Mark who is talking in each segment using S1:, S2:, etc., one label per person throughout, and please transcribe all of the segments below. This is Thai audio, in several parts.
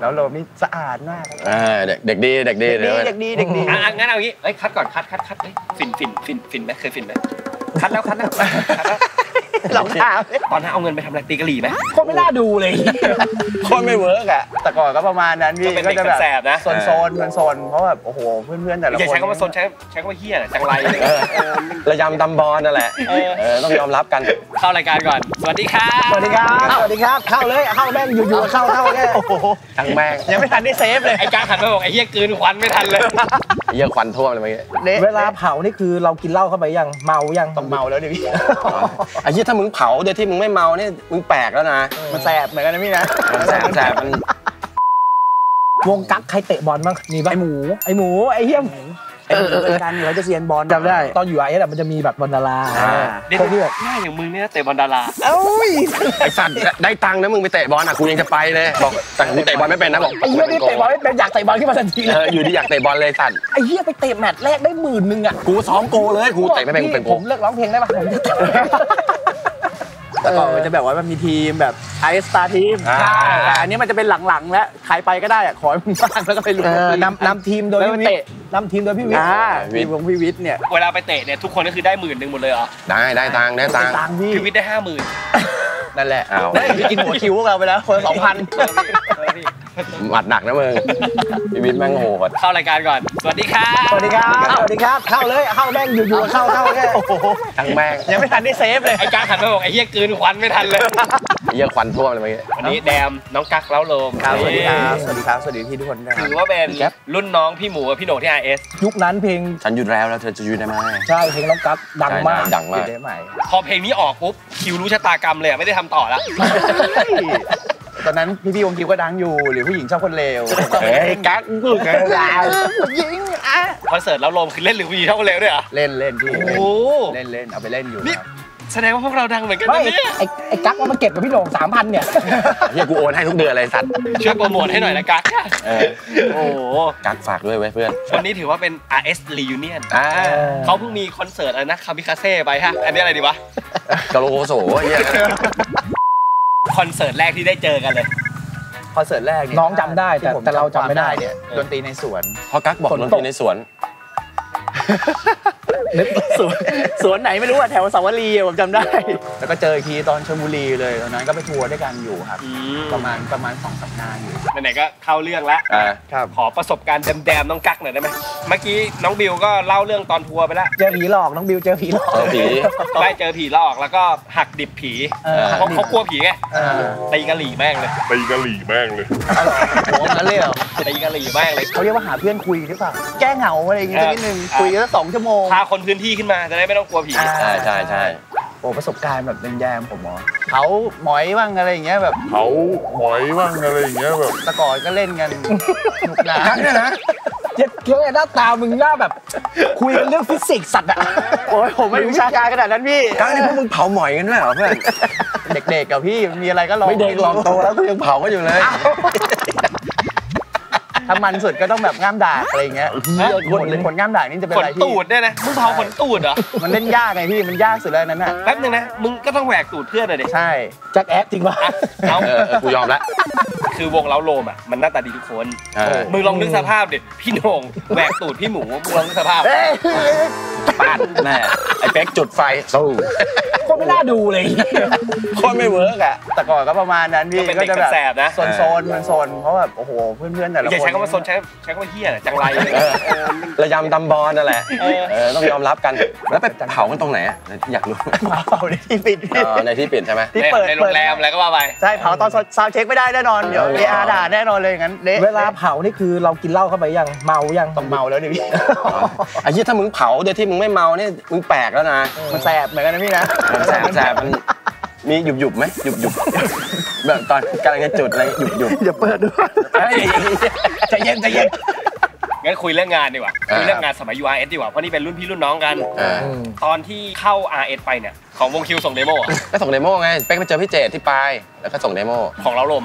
S1: แล้วโรมนี่สะอาดมาก
S2: เด็กดีเด็กดี
S3: งั้นเอางี้คัดก่อนคัดฟินไหมเคยฟินไหมคัดแล้ว
S1: ลองถาม
S3: ตอนนั้นเอาเงินไปทำอะไรตีกะหรี่ไหม
S1: โคตรไม่น่าดูเลยโคตรไม่เวิร์กอะแต่ก่อนก็ประมาณนั้นพี่ก็จะแบบโซนเพราะแบบโอ้โหเพื่อนแต่ละคน
S3: อย่าใช้คำว่าโซนใช้คำว่าเฮี้ยจังไร
S2: ระยำตำบอลนั่นแหละต้องยอมรับกัน
S3: เข้ารายการก่อนสวัสดีครับ
S1: เข้าเลยเข้าแม่งอยู่เข้าแค่
S2: ทั้งแม่ง
S1: ยังไม่ทันได้เซฟเลย
S3: ไอ้การขันมาบอกไอ้เฮี้ยกลืนควันไม่ทันเลย
S2: เฮี้ยควันท่วมเลยเมื่อกี้
S1: เวลาเผานี่คือเรากินเหล้าเข้าไปยังเมายังต้องเมาแล้วดิพี่
S2: ไอ้เฮี้ยถ้ามึงเผาโดยที่มึงไม่เมาเนี่ยมึงแปลกแล้วนะ
S1: มันแสบเหมือนกันนะพี่นะ
S2: แสบมัน
S1: วงกั๊กใครเตะบอลบ้างมีป่ะไอหมูไอเฮี้ยการเขาจะเซียนบอลจำได้ตอนอยู่ไอ้มันจะมีแบบบอลดารา
S3: คนที่แบบหน้าอย่างมึงเนี่ยเตะบอลดารา
S2: ไอ้สัตว์ได้ตังค์นะมึงไปเตะบอลอ่ะกูยังจะไปเลยบอกแต่กูเตะบอลไม่เป็นนะบอก
S1: ไอ้เหี้ยนี่เตะบอลไม่เป็นอยากเตะบอลขึ้นมาทันทีเลย
S2: อยู่ที่อยากเตะบอลเลยสัตว์
S1: ไอ้เหี้ยไปเตะแมตช์แรกได้10,000อ่ะ
S2: กูซ้อมโกเลยกูเตะไม่เป็นกูเป็น
S1: ผมเลิกร้องเพลงได้ป่ะผมแต่ก่อนมันจะแบบว่ามันมีทีมแบบไอสตาร์ทีมแต่อันนี้มันจะเป็นหลังๆแล้วใครไปก็ได้อะขอให้มึงสร้างแล้วก็ไปลุ้นนำทีมโดยพี่วิทย์พี่วิทย์เนี่ย
S3: เวลาไปเตะเนี่ยทุกคนก็คือได้10,000หมดเลยเหรอ
S2: ได้ตังค์
S3: พี่วิทย์ได้50,000
S1: นั่นแหละพี่กินหัวคิวพวกเราไปแล้วคนละ
S2: 2,000หมัดหนักนะมึงพี่วิทย์แม่งโหด
S3: เข้ารายการก่อนสวัสดีครับ
S1: เข้าเลยเข้าแม่งอยู่เข้าแค่
S2: ทั้งแม่ง
S1: ยังไม่ทันได้เซฟเลย
S3: ไอ้การขันมาบอกไอ้เหี้ยกลืนควันไม่ทันเลย
S2: เหี้ยควันท่วมเลยเมื่อกี้
S3: วันนี้แดมน้องกั๊กเล้าโลม
S1: สวัสดีพี่ทุกคน
S3: ถือว่าเป็นรุ่นน้องพี่หมูกับพี่โหน่งที่ RS
S1: ยุคนั้นเพลง
S2: ฉันหยุดแล้วเธอจะหยุดได้ไหม
S1: ใช่เพลงน้องกั๊กดังมาก
S3: พอเพลงนี้ออกปุ๊บคิวรู้ชะตากรรมเลยไม่ได้ทำต่อแล้ว
S1: ตอนนั้นพี่วงคิวก็ดังอยู่หรือผู้หญิงชอบคนเลว
S2: กั๊กกูแก
S1: ยิง
S3: คอนเสิร์ตเล้าโลมคือเล่นหรือผู้หญิงชอบคนเลวด้วยเหรอ
S1: เล่นพี่เล่นเอาไปเล่นอยู่
S3: นี่แสดงว่าพวกเราดังเหมือนกันนะเนี่ย
S1: ไอ้กั๊กว่ามันเก็บกับพี่โหน่ง3,000เนี่ย
S2: เฮียกูโอนให้ทุกเดือนเลยสัตว์
S3: ช่วยโปรโมทให้หน่อยนะกั๊กโอ้
S2: กั๊กฝากด้วยเว้ยเพื่อน
S3: วันนี้ถือว่าเป็น RS Reunion เขาเพิ่งมีคอนเสิร์ตอะไรนะคามิคาเซ่ไปฮะอันนี้อะไรดีวะ
S2: กาโลโกโซ่เฮีย
S3: คอนเสิร์ตแรกที่ได้เจอกันเลย
S1: คอนเสิร์ตแรกน้องจำได้แต่เราจำไม่ได้เนี่ยดนตรีในสวน
S2: พอกั๊กบอกดนตรีในสวน
S1: สวนไหนไม่รู้อะแถวสาวรีผมจำได้แล้วก็เจออีกทีตอนชลบุรีเลยตอนนั้นก็ไปทัวร์ด้วยกันอยู่ครับประมาณ2 สัปดาห์อยู่
S3: ไหนๆก็เข้าเรื่องแล้วขอประสบการณ์แดมๆน้องกั๊กหน่อยได้ไหมเมื่อกี้น้องบิวก็เล่าเรื่องตอนทัวร์ไปแล้ว
S1: เจอผีหลอกน้องบิวเจอผีหลอก
S3: ได้เจอผีหลอกแล้วก็หักดิบผีเขากลัวผีไงตีกะหรี่แม่งเลย
S1: โหนั่นเลยเหรอ
S3: ตีกะหรี่แม่งเลย
S1: เขาเรียกว่าหาเพื่อนคุยหรือเปล่าแก้เหงาอะไรอย่างเงี้ยนิดนึงคุยกัน2 ชั่วโมง
S3: พาคนพื้นที่ขึ้นมาจะได้ไม่ต้องกลัวผี
S2: ใช่
S1: โอ้ประสบการณ์แบบแย่ๆผมเขาหมอยบ้างอะไรอย่างเงี้ยแบบตะกอนก็เล่นกันหนุกหนาเนี่ยนะเกี่ยวกับหน้าตามึงหน้าแบบคุยกันเรื่องฟิสิกส์สัตว์อะโอ้ยผมไม่รู้วิชาการขนาดนั้นพี่
S2: กั๊กนี่พวกมึงเผาหมอยกันด้วยเหรอเพื่อน
S1: เด็กๆกับพี่มีอะไรก็ลอง
S2: ไม่เด็กลองโตแล้วก็ยังเผาก็อยู่เลย
S1: ถ้ามันสุดก็ต้องแบบง่ามด่าอะไรอย่างเงี้ยคนง่ามด่านี่จะเป็นอะไร
S3: พี่ขนตูดเนี่ยนะมึงเผาขนตูดเหรอ
S1: มันเล่นยากไงพี่มันยากสุดเลยนั้นน่ะ
S3: แป๊บนึงนะมึงก็ต้องแหวกตูดเพื่อนเลยดิ
S1: ใช่แจ็คแอคจริงป่ะ
S2: กูยอมแล้ว
S3: คือวงเล้าโลมอ่ะมันหน้าตาดีทุกคนมึงลองนึกสภาพดิพี่โหน่งแหวกตูดพี่หมูมึงลองนึกสภาพ
S2: ปาดแม่ไอ้เป๊กจุดไฟสู้
S1: คนไม่น่าดูเลย
S2: คนไม่เวิร์กอ่ะ
S1: แต่ก่อนก็ประมาณนั้นพี่
S3: ก็จะแบบ
S1: โซนเพราะแบบโอ้โหเพื่อนแต่ละคน
S3: ใช้คำว่าโซนใช้คำว่าเฮี้ยจังไร
S2: ระยำตำบอลนั่นแหละต้องยอมรับกันแล้วไปเผากันตรงไหนอยากรู้
S1: เผาในที่ปิด
S2: ในที่ปิดใช่ไหม
S3: ที่เปิดในโรงแรมอะไรก็ว่าไป
S1: ใช่เผาตอนซาวเช็คไม่ได้แน่นอนเดี๋ยวARด่าแน่นอนเลยงั้นเวลาเผานี่คือเรากินเหล้าเข้าไปยังเมายังต้องเมาแล้วดิพี่
S2: ไอ้ที่ถ้ามึงเผาโดยที่มึงไม่เมาเนี่ยมึงแปลกแล้วนะ
S1: มันแสบเหมือนกันนะพี่นะ
S2: แสบมันมีหยุบไหมหยุบแบบตอนกำลังจะจุดอะไรหยุบ
S1: อย่าเปิดด้วยใจเย็น
S3: งั้นคุยเรื่องงานดีกว่าคุยเรื่องงานสมัย URS ดีกว่าเพราะนี่เป็นรุ่นพี่รุ่นน้องกันตอนที่เข้า RS ไปเนี่ยของวงคิวส่งเดโม
S2: ก็ส่งเดโมไงเป๊กไปเจอพี่เจตที่ปลายแล้วก็ส่งเดโม
S3: ของเราโรมอ่ะ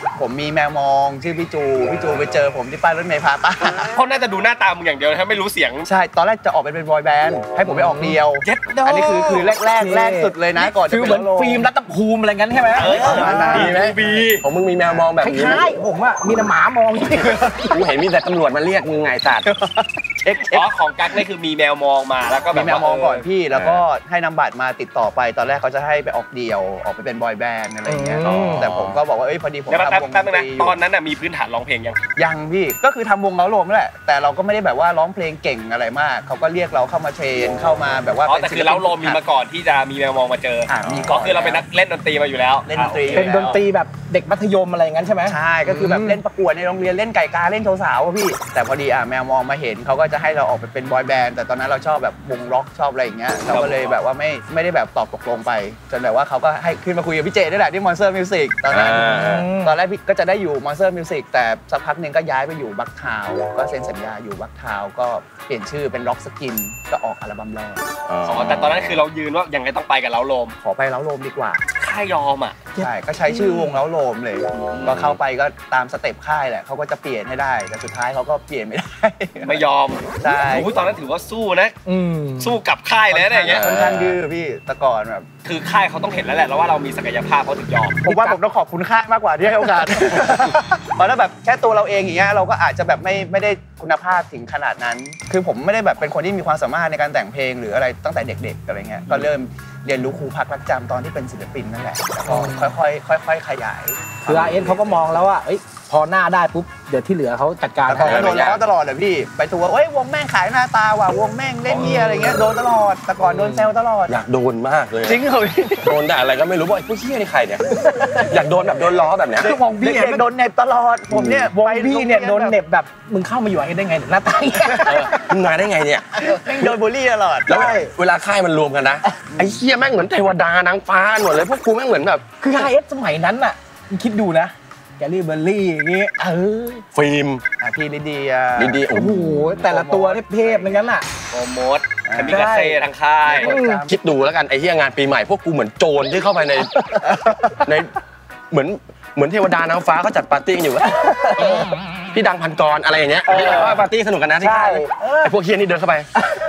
S1: ผมมีแมวมองชื่อพี่จูไปเจอผมที่ป้ายรถเมล์พาต้า
S3: เขาน่าจะดูหน้าตามึงอย่างเดียวถ้าไม่รู้เสียง
S1: ใช่ตอนแรกจะออกเป็นบอยแบนด์ให้ผมไปออกเดียวอันนี้คือแรกสุดเลยนะก่อนจะเป็น
S4: ฟิล์มรัตภูมิอะไรงั้นใช่ไหม
S2: ดีไหมผมมึงมีแมวมองแบบนี้
S4: คล้ายผมว่ามีแต่หมามอง
S2: กูเห็นมีแต่ตำรวจมาเรียกมึงไงสัตว์
S3: อ๋อของกั๊กนี่คือมีแมวมองมาแล้วก็แบบ
S1: มีแมวมองก่อนพี่แล้วก็ให้นำบัตรมาติดต่อไปตอนแรกเขาจะให้ไปออกเดียวออกไปเป็นบอยแบนด์อะไรอย่างเงี้ยแต่ผมก็บอกว่าพอดีผมทำวงดนตรี
S3: ตอนนั้นมีพื้นฐานร้องเพลง
S1: ยังพี่ก็คือทำวงเล้าโลมนั่นแหละแต่เราก็ไม่ได้แบบว่าร้องเพลงเก่งอะไรมากเขาก็เรียกเราเข้ามาเทรนเข้ามาแบบว่า
S3: แต่คือเล้าโลมมีมาก่อนที่จะมีแมวมองมาเจอก็คือเราเป็นนักเล่นดนตรีมาอยู่แล้ว
S1: เล่นดนตรี
S4: เป็นดนตรีแบบเด็กมัธยมอะไรอย่างนั้นใช่ไหม
S1: ใช่ก็คือแบบเล่นประกวดในโรงเรียนเล่นไก่กาเล่นสาวๆพี่แต่พอดีแมวมองมาเห็นเขาก็จะให้เราออกไปเป็นบอยแบนด์แต่ตอนนั้นเราชอบแบบวงร็อกชอบอะไรอย่างเงี้ยเราก็เลยแบบว่าไม่ได้แบบตอบตกลงไปจนแบบว่าเขาก็ให้ขึ้นมาคุยกับพี่เจนี่แหละที่ Monster Music ตอนแรกพี่ก็จะได้อยู่ Monster Music แต่สักพักนึงก็ย้ายไปอยู่บัคทาวก็เซ็นสัญญาอยู่บัคทาวก็เปลี่ยนชื่อเป็น Rock Skin ก็ออกอัลบั้มแรก
S3: แต่ตอนนั้นคือเรายืนว่ายังไงต้องไปกับเล้าโลม
S1: ขอไปเล้าโลมดีกว่า
S3: ค่ายยอม
S1: ใช่ก็ใช้ชื่อวงเล้าโลมเลยก็เข้าไปก็ตามสเต็ปค่ายแหละเขาก็จะเปลี่ยนให้ได้แต่สุดท้ายเขาก็เปลี่ยนไม่ได้
S3: ไม่ยอม
S1: ใช่
S3: ตอนนั้นถือว่าสู้นะสู้กับค่ายเลยอะไรอย่างเงี้ย
S1: ค่อนข้างดื้อพี่แต่ก่อนแบบ
S3: คือค่ายเขาต้องเห็นแล้วแหละว่าเรามีศักยภาพเขาถึงยอม
S1: ผมว่าผมต้องขอบคุณค่ายมากกว่าที่ให้โอกาสเพราะถ้าแบบแค่ตัวเราเองอย่างเงี้ยเราก็อาจจะแบบไม่ได้คุณภาพถึงขนาดนั้นคือผมไม่ได้แบบเป็นคนที่มีความสามารถในการแต่งเพลงหรืออะไรตั้งแต่เด็กๆอะไรเงี้ยก็เริ่มเรียนรู้ครูพักรักจำตอนที่เป็นศิลปินนั่นแหละแล้วก็ค่อยๆขยาย
S4: คือRSเขาก็มองแล้วว่าพอหน้าได้ปุ๊บเดี๋ยวที่เหลือเขาจัดการ
S1: เขาโดนล้อตลอดเลยพี่ไปทัวร์วงแม่งขายหน้าตาว่ะวงแม่งเล่นเหี้ยอะไรเงี้ยโดนตลอดแต่ก่อนโดนแซวตลอด
S2: อยากโดนมากเลย
S1: จริงเหรอ
S2: โดนแต่อะไรก็ไม่รู้ว่าไอ้ผู้เหี้ยนี่ใครเนี่ยอยากโดนแบบโดนล้อแบบเนี้ย
S1: คือวงพี่โดนเน็บตลอดผมเนี่ยว
S4: งพี่เนี่ยโดนเน็บแบบมึงเข้ามาอยู่RSได้ไงหน้าตา
S2: มึงมาได้ไงเนี่ย
S1: แม่งโดนบูลลี่ตลอด
S2: แล้วเวลาค่ายมันรวมกันนะไอ้เหี้ยแม่งเหมือนเทวดานางฟ้าหมดเลยพวกกูแม่งเหมือนแบบ
S4: คือRSสมัยนั้นน่ะมึงคิดดูนะแกลลี่เบอร์รี่อย่างงี้
S2: ฟิล์ม
S1: พี่ลิเดีย
S4: โอ้โหแต่ละตัวเทพๆนั้นน่ะ
S3: โอมดคามิกาเซ่ทางค่าย
S2: คิดดูแล้วกันไอ้ที่งานปีใหม่พวกกูเหมือนโจรที่เข้าไปในเหมือนเทวดานางฟ้าเขาจัดปาร์ตี้อยู่พี่ดังพันกรอะไรอย่างเงี้ยว่าปาร์ตี้สนุกกันนะที่ค่ายไอ้พวกเฮียนี่เดินเข้าไป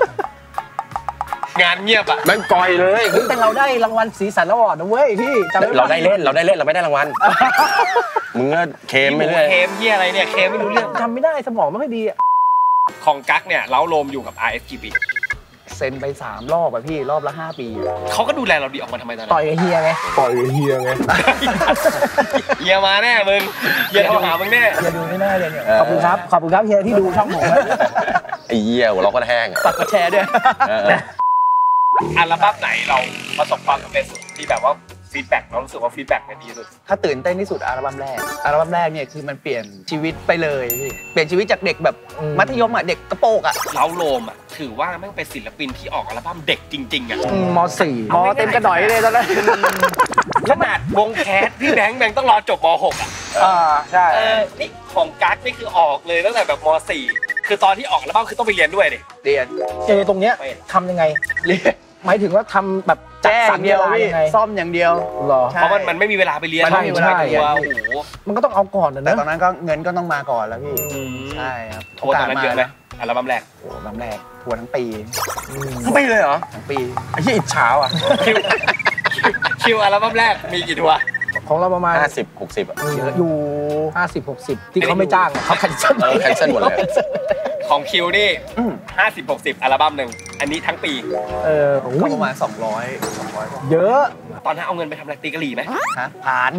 S3: งานเงียบ
S2: แม่งกอยเลย
S4: แต่เราได้รางวัลสีสันอวอร์ดนะเว้ยพี่
S2: เราได้เล่นเราไม่ได้รางวัลมึงก็เคมไปเรื่อย
S3: เคมเหี้ยอะไรเนี่ยเคมไม่รู้เรื่อง
S4: จำไม่ได้สมองไม่ค่อยดี
S3: ของกั๊กเนี่ยเล้าโลมอยู่กับ RS กี่ปี
S1: เซ็นไป3รอบอะพี่รอบละ5 ปี
S3: เขาก็ดูแลเราดีออกมาทำไมตอนนั้น
S4: ต่อยกับเฮียไง
S2: เ
S3: ฮียมาแน่มึงเฮียโทรหามึงแน่
S4: เฮียดูไม่แน่เลยเนี่ยขอบคุณครับเฮียที่ดูช่องผม
S2: ไอ้เหี้ยเราก็แห้ง
S1: ฝากกดแชร์ด้วย
S3: อัลบั้มไหนเราประสบความสำเร็จสุดที่แบบว่าฟีดแบ็กเรารู้สึกว่าฟีดแบ็กเนี่ยดีสุด
S1: ถ้าตื่นเต้นที่สุดอัลบั้มแรกเนี่ยคือมันเปลี่ยนชีวิตไปเลยพี่เปลี่ยนชีวิตจากเด็กแบบมัธยมอ่ะเด็กกระโปงอ่ะ
S3: เล้าโลมอ่ะถือว่าแม่งเป็นศิลปินที่ออกอัลบั้มเด็กจริงๆอ่ะ
S4: ม.4
S1: ม.เต็มกระหน่อยเลยตอนนั้น
S3: ขนาดวงแคสพี่แบงค์ต้องรอจบม.6 อ่ะ
S1: ใช่
S3: นี่ของกั๊กนี่คือออกเลยตั้งแต่แบบม.4 คือตอนที่ออกอัลบั้มคือต้องไปเรียนด้วยดิ
S1: เรียน
S4: ตรงเนี้ยทำยังไง
S1: เรียน
S4: หมายถึงว่าทำแบบ
S1: จัดสรรเดียวซ่อมอย่างเดียว
S3: เพราะมันไม่มีเวลาไปเรียน
S4: มันไม่มีเวลาไปเรียนโอ้โหมันก็ต้องเอาก่อนนะ
S1: แต่ตอนนั้นก็เงินก็ต้องมาก่อนแล้วพี่ใช่ครับ
S3: ทัวร์ตอนนั้นเยอะไหมอัลบั้มแรก
S1: ทัวร์ทั้งปี
S2: เลยเหรอ
S1: ทั้งปี
S2: ไอ้ที่อิจฉาอ่ะ
S3: คิวอัลบั้มแรกมีกี่ทัวร์
S4: ของเราประมาณ
S2: 50-60อ่ะ
S4: อยู่50-60ที่เขาไม่จ้างเขาแคนเซิล
S2: หมดเลย
S3: ของคิวนี่50-60อัลบั้มหนึ่งอันนี้ทั้งปี
S1: ก็ประมาณ200
S4: เยอะ
S3: ตอนนั้นเอาเงินไปทำอะไรตีกะหรี่ไหม
S1: ผ่าน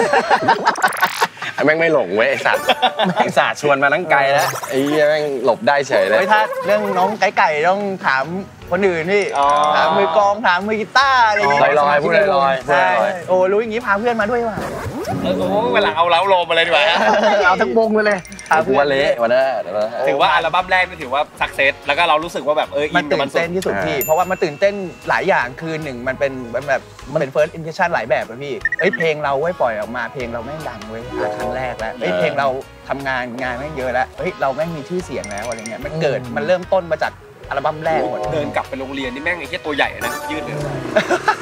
S2: แม่งไม่หลงเว้ยไอ้สัตว์ชวนมาตั้งไกลแล้วไอ้แม่งหลบได้เฉยเลย
S1: ถ้าเรื่องน้องไก่ต้องถามคนอื่นนี่ถามมือกองถามมือกีตาร์อะไรอย่างเงี้
S2: ยลอยพูดลอย
S1: ใช่โอ้รู้อย่างงี้พาเพื่อนมาด้วยว่ะ
S3: เวลาเอาเล้าโลมมาเลยดีกว่า
S4: เอาทั้งวงเลย
S2: หัวเละวันนั้น
S3: ถือว่าอัลบั้มแรกนี่ถือว่าสักเซสแล้วก็เรารู้สึกว่าแบบ
S1: มันตื่นเต้นที่สุดพี่เพราะว่ามันตื่นเต้นหลายอย่างคือหนึ่งมันเป็นแบบมันเป็น first impression หลายแบบอะพี่เพลงเราปล่อยออกมาเพลงเราแม่งดังเว้ยครั้งแรกแล้วเพลงเราทำงานแม่งเยอะแล้วเราแม่งมีชื่อเสียงแล้วอะไรเงี้ยมันเริ่มต้นมาจากอัลบั้มแรกหมด
S3: เดินกลับไปโรงเรียนนี่แม่งไอ้แค่ตัวใหญ่นะยืดเลย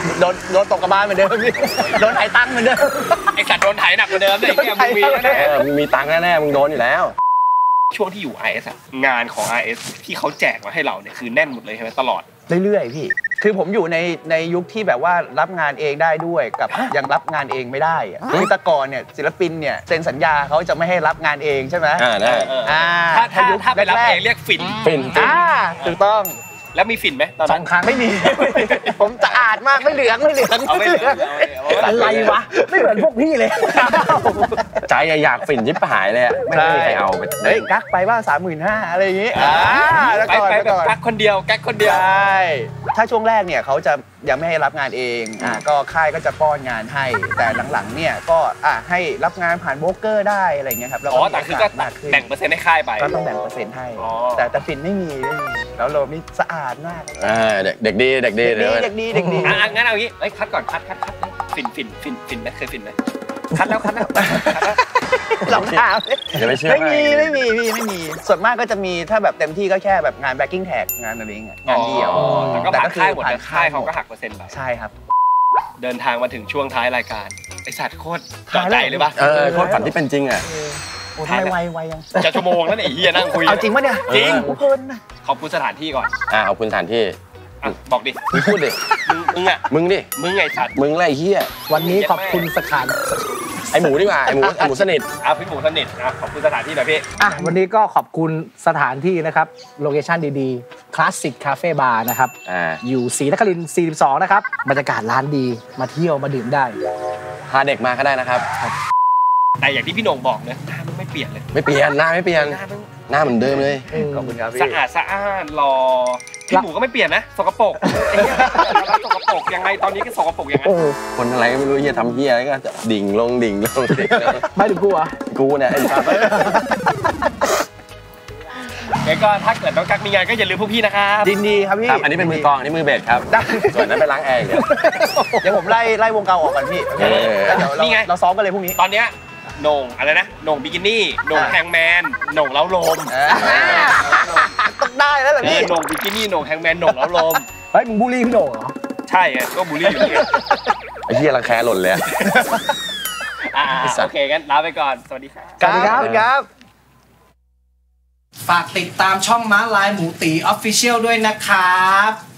S1: โดนตกกระบาลเหมือนเดิมพี่โดนไถ่ตังค์เหมือนเดิม
S3: ไอสัตว์โดนไถหนักกว่าเดิมเลยแกมึงมีแน่
S2: มึงมีตังค์แน่ๆมึงโดนอยู่แล้ว
S3: ช่วงที่อยู่ RS อะงานของ RS ที่เขาแจกมาให้เราเนี่ยคือแน่นหมดเลยใช่ไหมตลอด
S1: เรื่อยๆพี่คือผมอยู่ในยุคที่แบบว่ารับงานเองได้ด้วยกับยังรับงานเองไม่ได้อะคือแต่ก่อนเนี่ยศิลปินเนี่ยเซ็นสัญญาเขาจะไม่ให้รับงานเองใช่ไหม
S2: ได้
S3: ถ้าไปรับเองเรียกฝิ่น
S1: ถูกต้อง
S3: แล้วมีฝิ่นไหมตอนนั้น
S1: 2 ครั้งไม่มีผมสะอาดมากไม่เหลือง
S4: อะไรวะไม่เหมือนพวกพี่เลย
S2: ใจอยากฝิ่นชิบหายเลยไม่มีใครเอาไป
S1: กักไปว่า35,000อะไรอย่างงี้
S3: ไปแบบกักคนเดียว
S1: ใช่ถ้าช่วงแรกเนี่ยเขาจะยังไม่ให้รับงานเองก็ค่ายก็จะป้อนงานให้แต่หลังๆเนี่ยก็ให้รับงานผ่านโบรกเกอร์ได้อะไรเงี้ยครับ
S3: แล้วก็แต่คือก็แบ่งเปอร์เซ็นต์ให้ค่ายไป
S1: ก็ต้องแบ่งเปอร์เซ็นต์ให้แต่ฝิ่นไม่มีแล้วเรานี่สะอาดมาก
S2: เด็กดี
S3: งั้นเอางี้คัดก่อนคัดฝิ่นไหมเคยฝิ่นไหมคัดแล้ว
S1: ลองถามไม่มีส่วนมากก็จะมีถ้าแบบเต็มที่ก็แค่แบบงานแบ็คกิ้งแท็กงานอะไรเงี้ยงานเดียว
S3: แต่ก็ค่ายหมดค่ายเขาก็หักเปอร์เซ็นต์ไป
S1: ใช่ครับ
S3: เดินทางมาถึงช่วงท้ายรายการไอสัตว์โคตรเจาะใจเลยป่ะ
S2: โคตรฝันที่เป็นจริงอ่ะ
S1: ทำไมไวยัง
S3: จะชั่วโมงแล้วไอ้เหี้ยนั่งคุย
S1: เอาจริงปะเนี่ย
S3: จริง
S1: เพลินนะ
S3: ขอบคุณสถานที่ก่อน
S2: ขอบคุณสถานที่
S3: บอกดิ
S2: พูดดิมึงดิ
S3: มึงไงสัตว์
S2: มึงไรเหี้ย
S4: วันนี้ขอบคุณสถาน
S2: ไอหมูดีกว่าไอหมูสนิท
S3: พี่หมูสนิทขอบคุณสถานที่หน่อยพี่
S4: วันนี้ก็ขอบคุณสถานที่นะครับโลเคชั่นดีๆคลาสสิกคาเฟ่บาร์นะครับอยู่ศรีนครินทร์42นะครับบรรยากาศร้านดีมาเที่ยวมาดื่มได้
S2: พาเด็กมาก็ได้นะครับ
S3: แต่อย่างที่พี่โหน่งบอกเนี่ยหน้ามึงไม่เปลี่ยนเลย
S2: ไม่เปลี่ยนหน้าไม่เปลี่ยนหน้าเหมือนเดิมเลย
S1: ขอบคุณครับพี่
S3: สะอาดรอพี่หมูก็ไม่เปลี่ยนนะสกปรกสกปรกยังไงตอนนี้ก็สกปรกยังไง
S2: คนอะไรก็ไม่รู้เฮียทำเฮียก็ดิ่งลง
S4: ไม่ถึงกูอ่ะ
S2: กูเนี่ย
S3: งั้นก็ถ้าเกิดน้องกั๊กมีงานก็อย่าลืมพวกพี่นะครับ
S1: ยินดีครับพี่
S2: อันนี้เป็นมือกองอันนี้มือเบสครับส่วนนั้นไปล้างแอร์
S1: เดี๋ยวผมไล่วงเก่าออกก่อนพี่เดี๋ยวเราซ้อมกันเลยพรุ่งนี้
S3: ตอนเนี้ยโหน่งอะไรนะโหน่งบิกินี่โหน่งแฮงแมนโหน่งเล้าลม
S1: ต้องได้แล้วเหรอพี่
S3: โหน่งบิกินี่โหน่งแฮงแมนโหน่งเล้าลม
S4: เฮ้ยมึงบูลลี่พี่โหน่งเหรอ
S3: ใช่ไงก็บูลลี่อยู่นี่
S2: ไอ้เหี้ยรังแคหล่นเลย
S3: โอเคงั้นลาไปก่อนสวัสดี
S1: ครับ
S4: ฝากติดตามช่องม้าลายหมูตี Official ด้วยนะครับ